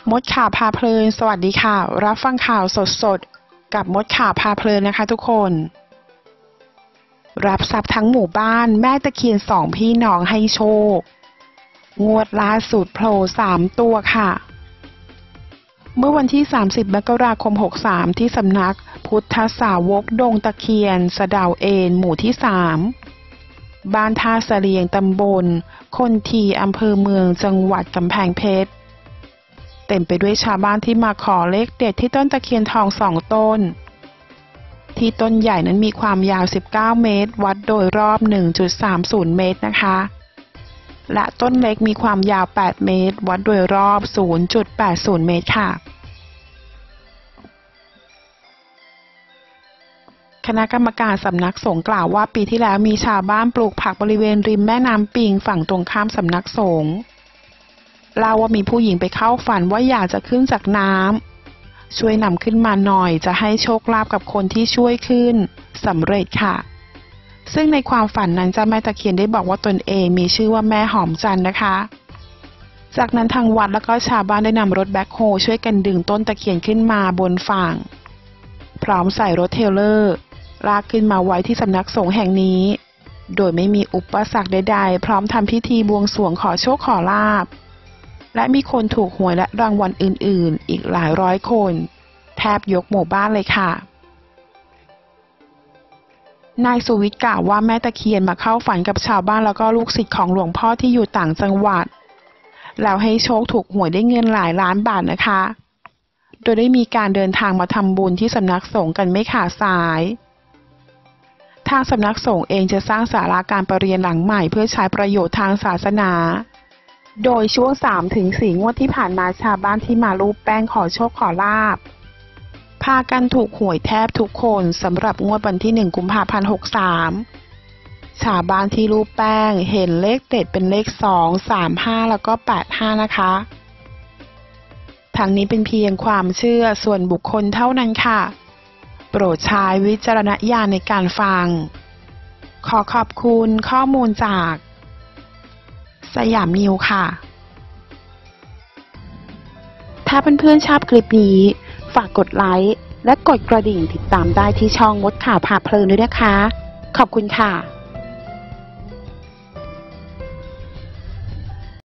มดข่าวพาเพลินสวัสดีค่ะรับฟังข่าวสดๆกับมดข่าวพาเพลินนะคะทุกคนรับทรัพย์ทั้งหมู่บ้านแม่ตะเคียน2พี่น้องให้โชคงวดล่าสุดโผล่3ตัวค่ะเมื่อวันที่30 มกราคม 63ที่สำนักพุทธสาวกดงตะเคียนสะเดาเอนหมู่ที่3บ้านท่าเสลียงตำบลคนทีอำเภอเมืองจังหวัดกำแพงเพชรเต็มไปด้วยชาวบ้านที่มาขอเลขเด็ดที่ต้นตะเคียนทอง2ต้นที่ต้นใหญ่นั้นมีความยาว19เมตรวัดโดยรอบ 1.30 เมตรนะคะและต้นเล็กมีความยาว8เมตรวัดโดยรอบ 0.80 เมตรค่ะคณะกรรมการสำนักสงฆ์กล่าวว่าปีที่แล้วมีชาวบ้านปลูกผักบริเวณริมแม่น้ำปิงฝั่งตรงข้ามสำนักสงฆ์เล่าว่ามีผู้หญิงไปเข้าฝันว่าอยากจะขึ้นจากน้ำช่วยนำขึ้นมาหน่อยจะให้โชคลาภกับคนที่ช่วยขึ้นสำเร็จค่ะซึ่งในความฝันนั้นเจ้าแม่ตะเคียนได้บอกว่าตนเองมีชื่อว่าแม่หอมจันทร์นะคะจากนั้นทางวัดแล้วก็ชาวบ้านได้นำรถแบ็คโฮช่วยกันดึงต้นตะเคียนขึ้นมาบนฝั่งพร้อมใส่รถเทรลเลอร์ลากขึ้นมาไว้ที่สำนักสงฆ์แห่งนี้โดยไม่มีอุปสรรคใดๆพร้อมทำพิธีบวงสรวงขอโชคขอลาภและมีคนถูกหวยและรางวัลอื่นๆอีกหลายร้อยคนแทบยกหมู่บ้านเลยค่ะนายสุวิทย์กล่าวว่าแม่ตะเคียนมาเข้าฝันกับชาวบ้านแล้วก็ลูกศิษย์ของหลวงพ่อที่อยู่ต่างจังหวัดแล้วให้โชคถูกหวยได้เงินหลายล้านบาทนะคะโดยได้มีการเดินทางมาทำบุญที่สำนักสงฆ์กันไม่ขาดสายทางสำนักสงฆ์เองจะสร้างศาลาการประเรียนหลังใหม่เพื่อใช้ประโยชน์ทางศาสนาโดยช่วง 3-4 งวดที่ผ่านมาชาวบ้านที่มารูปแป้งขอโชคขอลาภพากันถูกหวยแทบทุกคนสำหรับงวดวันที่1 กุมภาพันธ์ 63ชาวบ้านที่รูปแป้งเห็นเลขเด็ดเป็นเลข2 3 5แล้วก็85นะคะทั้งนี้เป็นเพียงความเชื่อส่วนบุคคลเท่านั้นค่ะโปรดใช้วิจารณญาณในการฟังขอขอบคุณข้อมูลจากสยามนิวค่ะถ้าเพื่อนๆชอบคลิปนี้ฝากกดไลค์และกดกระดิ่งติดตามได้ที่ช่องมดข่าวพาเพลินด้วยนะคะขอบคุณค่ะ